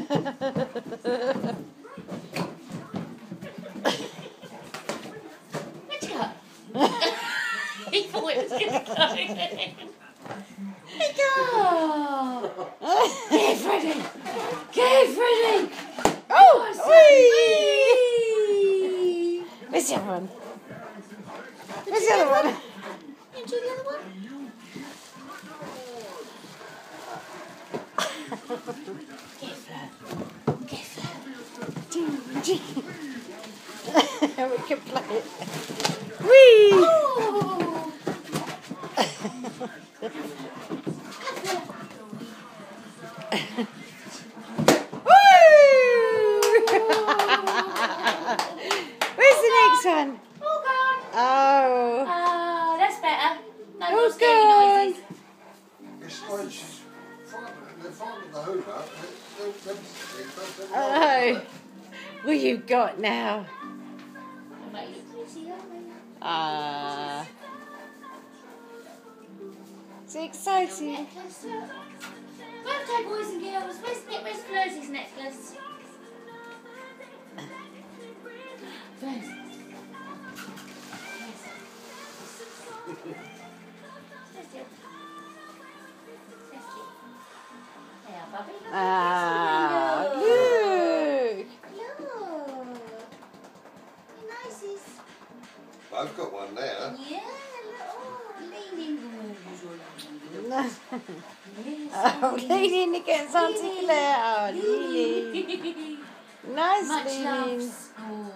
Where'd you go? He thought it was going to go again. Let go! Get Freddie! Get Freddie! Oh! Whee! Where's the other one? Where's the other one? You do the other one? Get Flirt. Get Flirt. We can play it. Whee! Oh! Where's the next one? All gone. Oh. Ah, that's better. No All more scary gone. noises. It's like she's they're finding the Hoover. Oh. What you got now? They look pretty, aren't they? Ah. It's exciting. Necklace. Birthday, boys and girls. Where's Flirty's necklace? Flirty. Ah, look. I've got one there. Yeah, leaning. Oh, leaning against Auntie Claire. Oh, Lily. Nice Much leaning. loves. Oh.